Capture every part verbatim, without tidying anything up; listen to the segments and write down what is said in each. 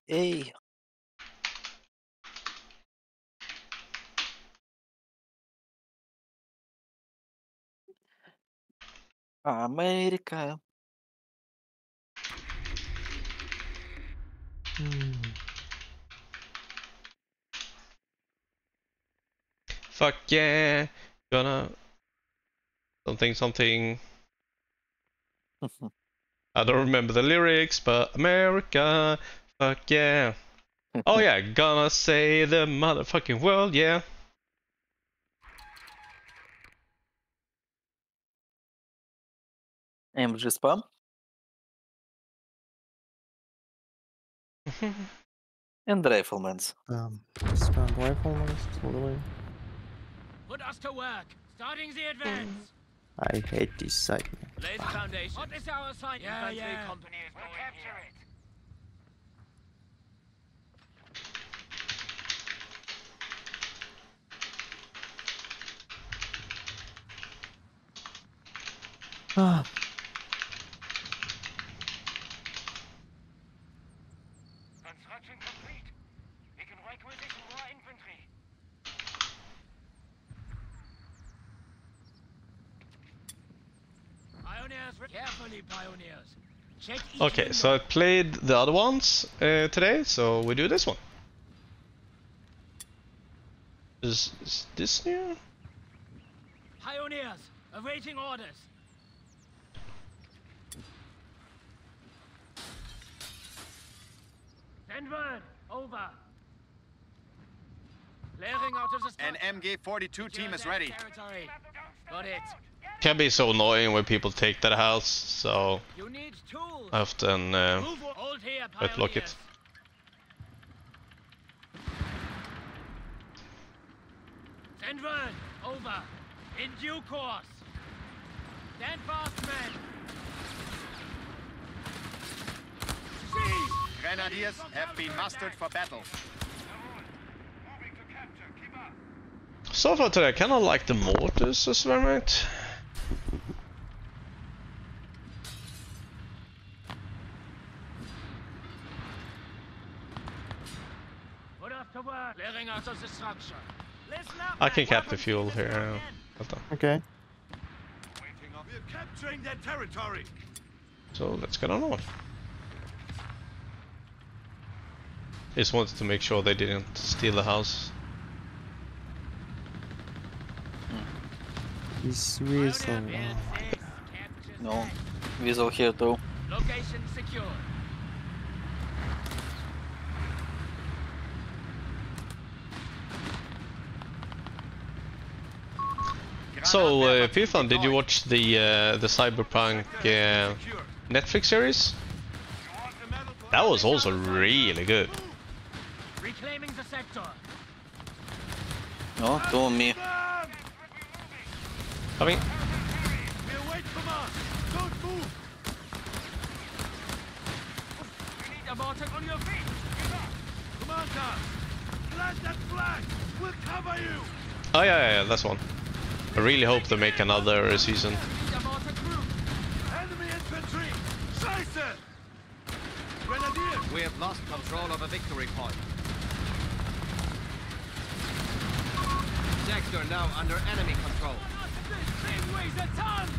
Hey. America. Hmm. Fuck yeah, gonna something something. I don't remember the lyrics, but America, fuck yeah. Oh yeah, gonna save the motherfucking world, yeah. M G spam. And riflemans. Um, spam riflemen, totally. Put us to work. Starting the advance. I hate this site. Lay the foundation. What is our assignment? Yeah, Infantry yeah. company is going we'll capture here. It. Ah. Construction complete. We can requisition more infantry. Pioneers, carefully, pioneers. Check each Okay, window. so I played the other ones uh, today, so we do this one. Is, is this new? Pioneers, awaiting orders. Send word. Over. Clearing out of the An M G forty-two team is ready. Territory. Got it. Can be so annoying when people take that house, so You need tools. I often uh, Move hold here, I block it. pioneers. Send word. Over. In due course. Stand fast, men. Seize! Grenadiers have been mustered for battle. So far today, I kind of like the mortars as well, mate. Put us to work. Clearing out of the structure. Listen up, I can men. cap the Weapons fuel needed here. for uh, men. hold on. Okay. We're capturing their territory. So let's get on on. Just wanted to make sure they didn't steal the house. This weasel. Pioneer Oh build my six. god. Capture No. six. Weasel here too. Location secure. So, uh, Python, did you watch the uh, the Cyberpunk uh, Netflix series? That was also really good. Reclaiming the sector. No, to me. I mean, Wait from us. Don't move. You need a mortar on your feet. Commander, plant that flag. We'll cover you. oh yeah, yeah, yeah, that's one. I really hope they make another uh, season. Need a mortar group. Enemy infantry. Scheiße. Grenadiers. We have lost control of a victory point. Sector now under enemy control. Same ways a ton.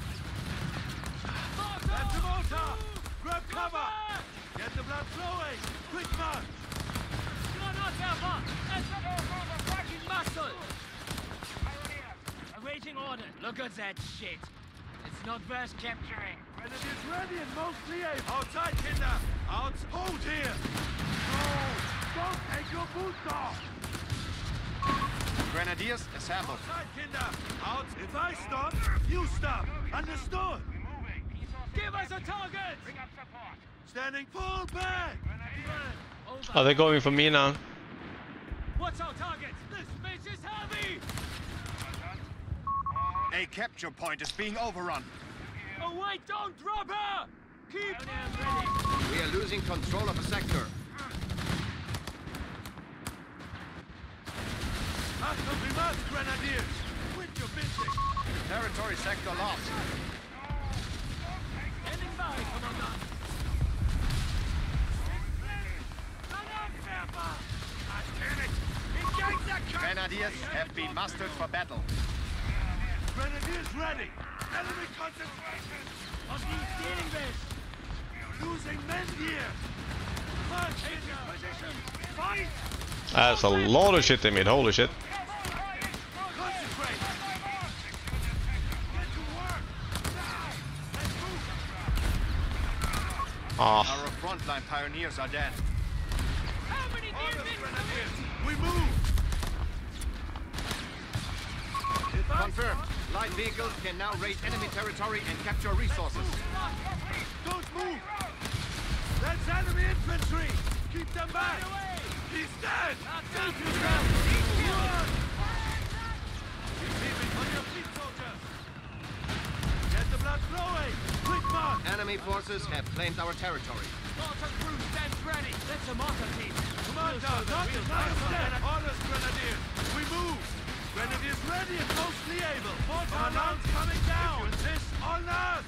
That's a mortar. Grab cover. Get the blood flowing. Quick march. Granatwerfer. Let's go for the fucking muscle. Awaiting orders. Look at that shit. It's not worth capturing. Grenadiers ready and mostly able. Outside, Kinder. Out. Hold here. No. Don't take your boots off. Grenadiers assembled. Outside, Kinder. Out. If I stop, you stop. Understood? Give us a target. Standing full back. Over. Are they going for me now? What's our target? This space is heavy. A capture point is being overrun. Oh wait, don't drop her. Keep ready. We are losing control of a sector. Grenadiers! Quit your bitching! Territory sector lost. Standing by, Commander. Grenadiers have been mustered for battle. Grenadiers ready! Enemy concentration! On die stealing this! Losing men here! March into position! Fight! That's a lot of shit they made, holy shit. Concentrate! Get to work! Now! Let's move! Ah, Our frontline pioneers are dead. Orders, Grenadiers! We move! Confirmed. Light vehicles can now raid enemy territory and capture resources. Don't move! That's enemy infantry! Keep them back! He's dead! Save yourself! Run! Keep on your feet, soldiers! Get the blood flowing! Quick march! Enemy forces have claimed our territory. Spartan crew stands ready! That's a marker team! Commander, not is not dead! Orders, Grenadiers! We move! Grenadiers ready and mostly able! Commandant's coming down! Insist on us!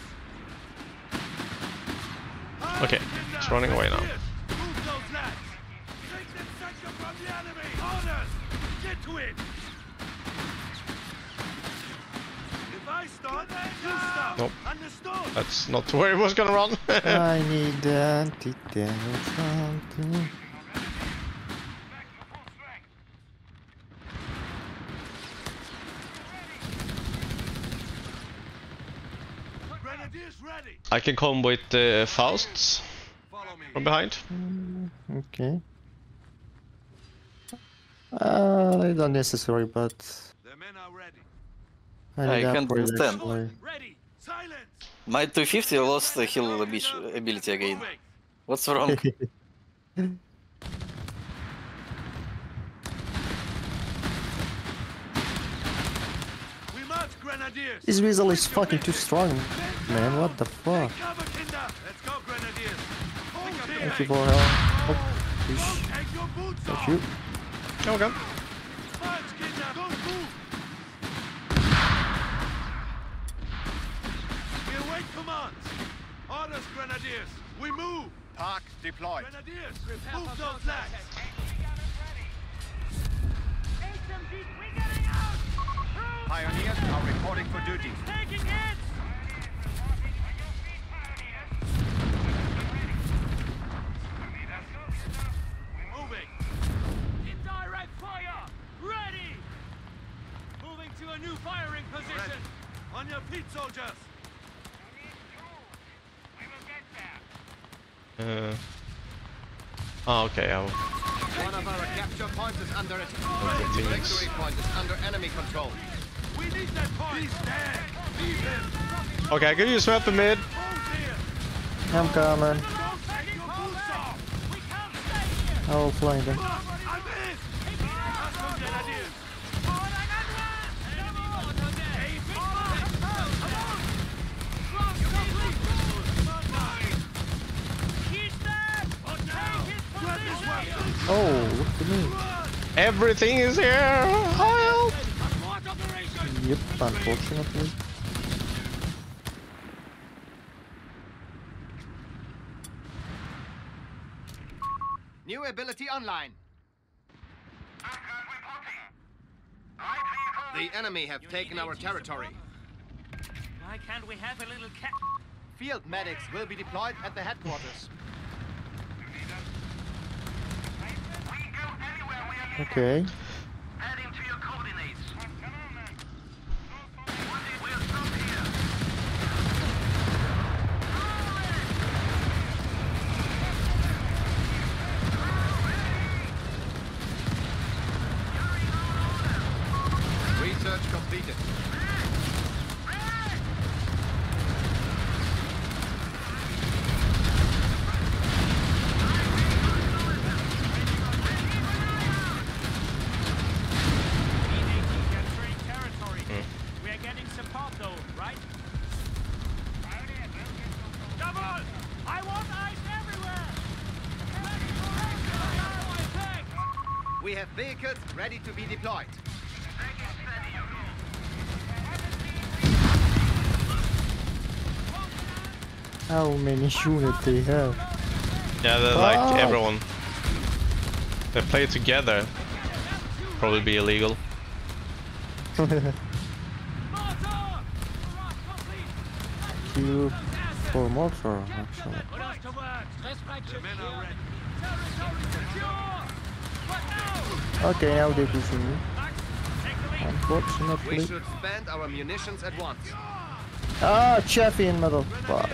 okay, it's running away now. Move those lads! Take them section from the enemy! Orders! Get to it! If I start, you stop! Nope. Understood? That's not where it was gonna run. I need anti-damage something. Grenadiers ready! I can come with uh, Fausts Follow me! from behind. Mm, okay. Uh, not necessary, but The men are ready! I I need can't upgrade understand. actually. Ready! Silence! My two fifty lost the heal abi- ability again. Moving! What's wrong? We march, Grenadiers! This weasel is fucking too strong, man. What the fuck? Take cover, Kinder! Let's go, Grenadiers! Hold here! Thank you for help. Don't Ish. take your boots Thank off! you. Okay. March, Kinder! Don't move! We await commands! Orders, Grenadiers! We move! Park deployed. Grenadiers! Move those lads! Pioneers are reporting for duty. Taking hits! Moving! Indirect fire! Ready! Moving to a new firing position! On your feet, soldiers! Uh, oh, okay. I'll One of our capture points is under attack. The Continue. victory point is under enemy control. We need that point! He's dead! Leave him! Okay, I can use weapon mid. Hold here! I'm coming. Don't take your boots off! We can't stay here! I will fly them. I missed! That's some Grenadiers! Oh, look at me. Everything is here. Help! Yep, unfortunately. New ability online. The enemy have taken our territory. Why can't we have a little cat? Field medics will be deployed at the headquarters. Okay. Adding to your coordinates. Research completed. We are getting support though, right? Double! I want eyes everywhere! We have vehicles ready to be deployed. How many units they have? Yeah, they're like Oh. everyone. They play together. Probably be illegal. Q for mortar, actually. Put us to work. The men are ready. Territory secure. What now? Okay, now they're pushing me. Take the lead. Unfortunately. We should spend our munitions at once. Ah, Chaffee in middle. Fuck.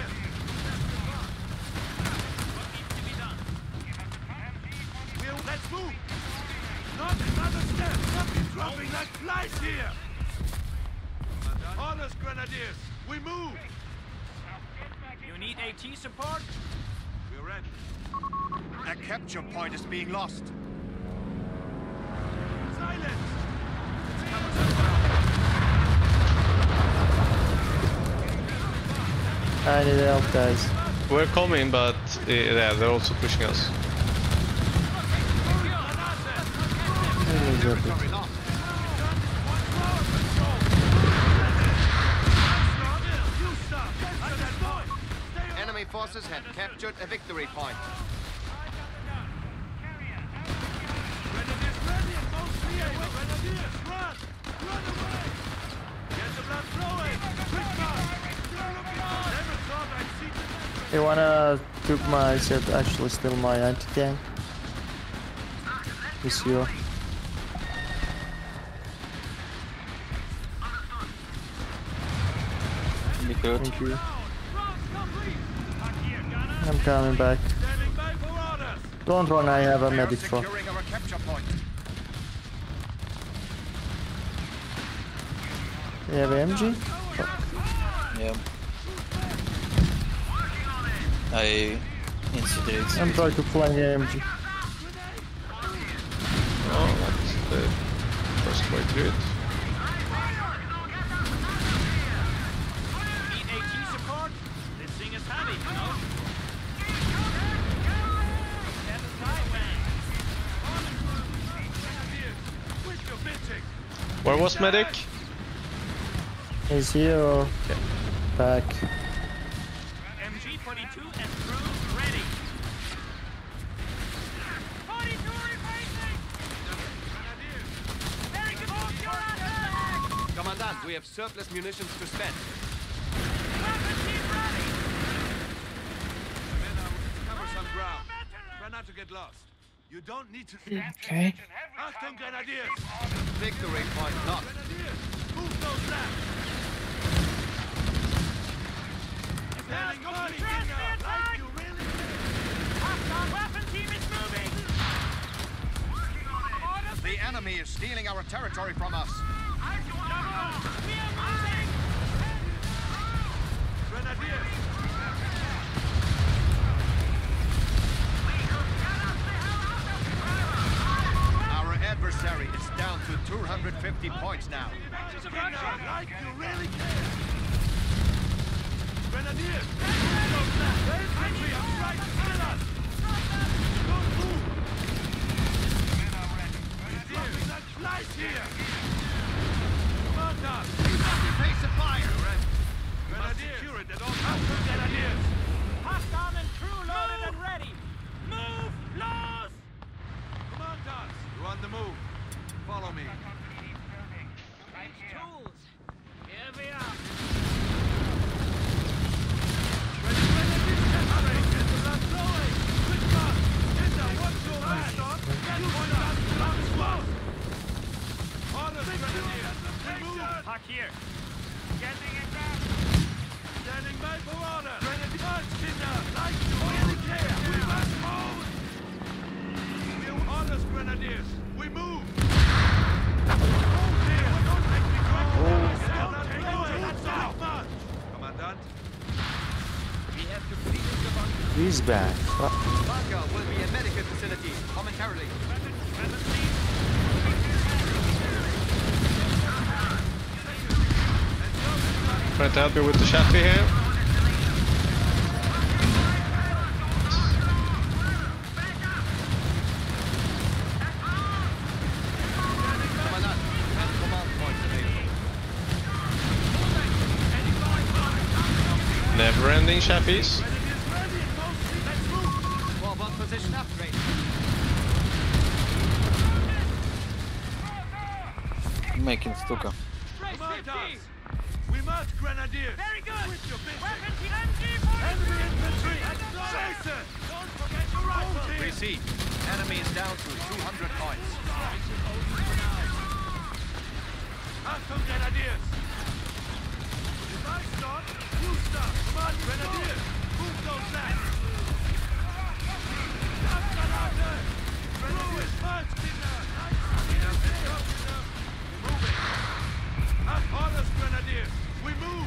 We'll, let's move. Not another step. Not be dropping like flies here. Orders, grenadiers. We move. You need AT support? We're ready. A capture point is being lost. Silence. I need help, guys. We're coming, but uh, yeah, they're also pushing us. Really good. Territory lost. Enemy forces have captured a victory point. Grenadiers ready and mostly able. Grenadiers, run! Run away! Get the blood flowing! Quick march! Never thought I'd see this. They wanna took my set, actually still my anti-tank. This year. Be good. Thank you. I'm coming back. Standing by for orders! Don't run, I have a We are medic for. securing our capture point. They have M G? Yeah. I incinerate. I'm trying to flank M G. Oh, that's the first way to do it. Need AT support? This thing is heavy, you know? Get the sideway. Grenadiers, quit your bitching! Where was medic? He's here or back. M G forty-two and crews ready. forty-two replacing! Very good work, your ass! Commandant, we have surplus munitions to spend. Weapon team ready! Men are cover some ground. Try not to get lost. You don't need to stand. Okay. Achtung, Grenadiers! Victory point lost. Grenadiers, move those laps! Standing by, Dinger, like you really Hostile weapon team is moving! Orders, The enemy is stealing our territory from us. we are moving! Grenadiers! Our adversary is down to two hundred fifty points now. Dinger, like you really care! Grenadiers! Those laps! Infantry are right to kill us! Don't move! We're dropping like flies here! Commander! Face of fire. Grenadiers! Secure it at all costs! Grenadiers! Hostile and crew loaded and ready! Move! Close! Commanders! You're on the move. Follow me. Tools! Here we are! Ready, Grenadiers! Hurry! Get the blood flowing! Quick march! Get the what's your hand on? Get point up! Blood close! Orders, Grenadiers! We move! Park here! Getting it back! Standing by for order! Grenadiers! March, Kinder! Like you really care! We must move! We'll orders, Grenadiers! We move! Hold here! Don't make me drop! Stand up! Take it now! March! Commandant? We have completed the bunker. He's back. Fuck. Bunker will be a medical facility momentarily. Weapon, weapon team! Trying to help you with the Chaffee here. Commandant, ten command points available. Never-ending Chafees. Forward position upgrade. Making stuka. Nice Command fifty! us! We march, Grenadiers! Very good! Quit your business! Weapons M G forty-three! Enemy infantry! Jason! Don't forget your rifle! Receive. Enemy is down to two hundred points. Achtung, Grenadiers! If I stop, you stop! Come on, Grenadiers! Move those lads! Absalate! Grenadiers, march, Kinder! Moving! Have orders, Grenadiers! We move!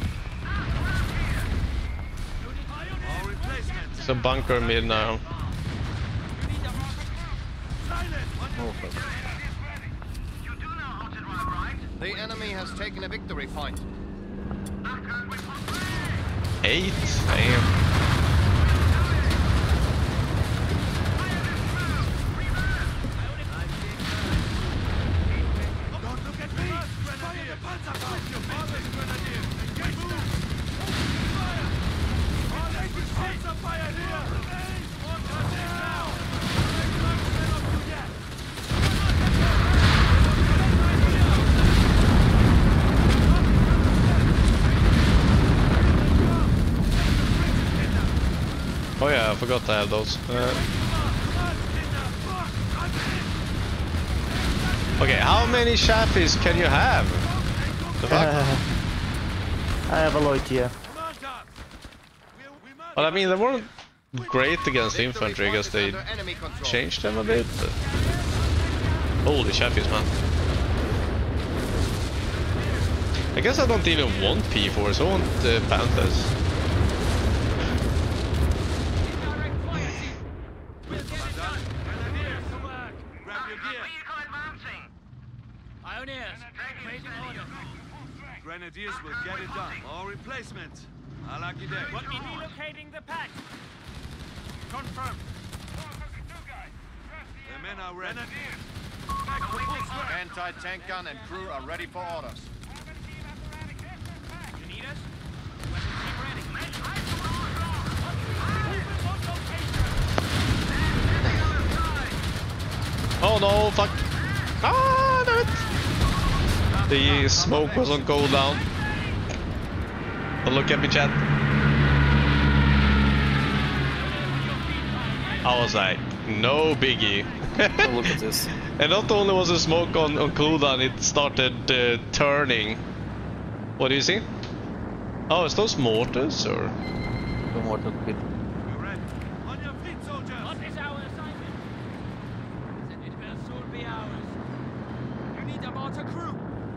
All replacements! It's a bunker mid now. Silent! Oh, fuck. The enemy has taken a victory point. Eight? Damn. Don't look at me! Fire the Panzerfaust! Your father's Grenadiers! Engage them! Fire! All engines Panzer fire here! Turn them down! They're not up to yet! Oh yeah, I forgot to have those. Uh, okay, how many Chafees can you have? The fuck? I have a lot here. Well, I mean, they weren't great against Victory infantry. I point guess is they under enemy control. changed them a bit. But... Holy Chafees, man. I guess I don't even want P fours, I want uh, Panthers. Grenadiers will get it done. All replacements. I like your day. What me relocating the pack? Confirmed. The men are ready. Anti-tank gun and crew are ready for orders. You need us? Weapons team ready. Oh no, fuck. Ah, damn it. The smoke was on cooldown. But look at me, chat. I was like, no biggie. Oh, look at this. And not only was the smoke on, on cooldown, it started uh, turning. What do you see? Oh, is those mortars or? No more to quit. We're ready. On your feet, soldiers. What is our assignment? Then it will soon be ours. You need a mortar crew.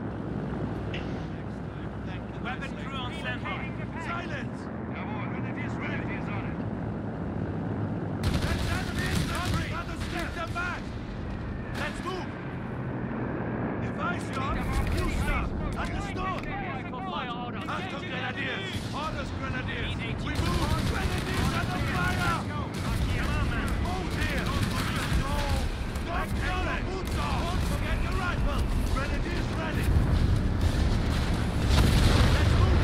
Weapon crew on standby. Silence! Come on, Grenadiers ready. Is on it. Let's enemy infantry! Others take them back! Let's move! If I stop, you stop! Understood? For fire order. Achtung, Grenadiers! Orders, Grenadiers! We move! Grenadiers under fire! Hold here! No! Don't kill it! Boots off! Don't forget your rifle! Grenadiers ready! Let's move!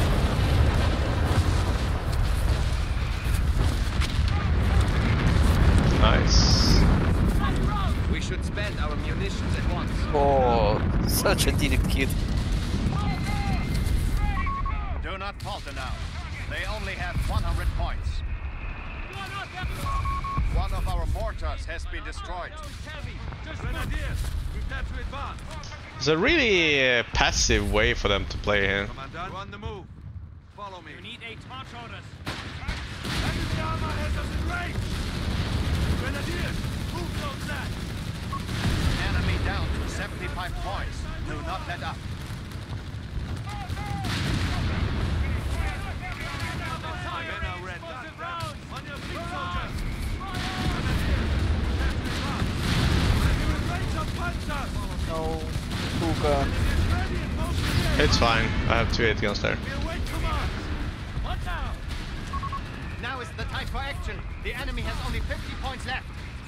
Nice. We should spend our munitions at once. Oh, such a direct hit. Do not falter now. They only have one hundred points. One of our mortars has been destroyed. Grenadiers! Prepare to advance! It's a really uh, passive way for them to play here. Commandant, on the move. Follow me. You need a torch orders. Enemy armor has us in range! Grenadiers, move those lads! Enemy down to seventy-five points. Do not let up. Men are ready. On your feet, soldiers! No. Puka. It's fine. I have two eight guns there. What now? Now is the time for action. The enemy has only fifty points left.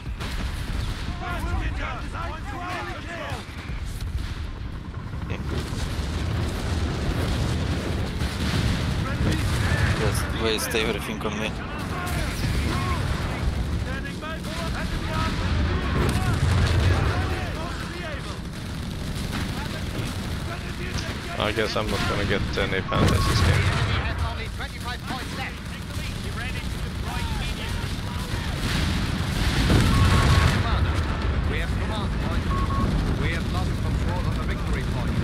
Just waste everything on me. I guess I'm not gonna get any pandas this game. The enemy has only twenty-five points left. Be ready to deploy immediately. Commander, we have command point. We have lost control of the victory point.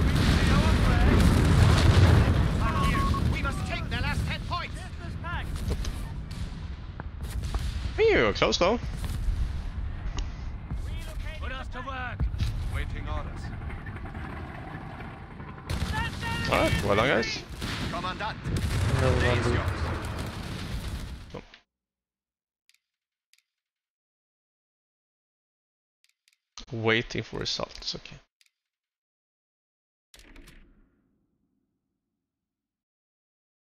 We must take the last ten points. You were close though. Put us to work. Waiting orders. Alright, well done guys. Commandant, No the day is wonder. yours. Waiting for results, okay.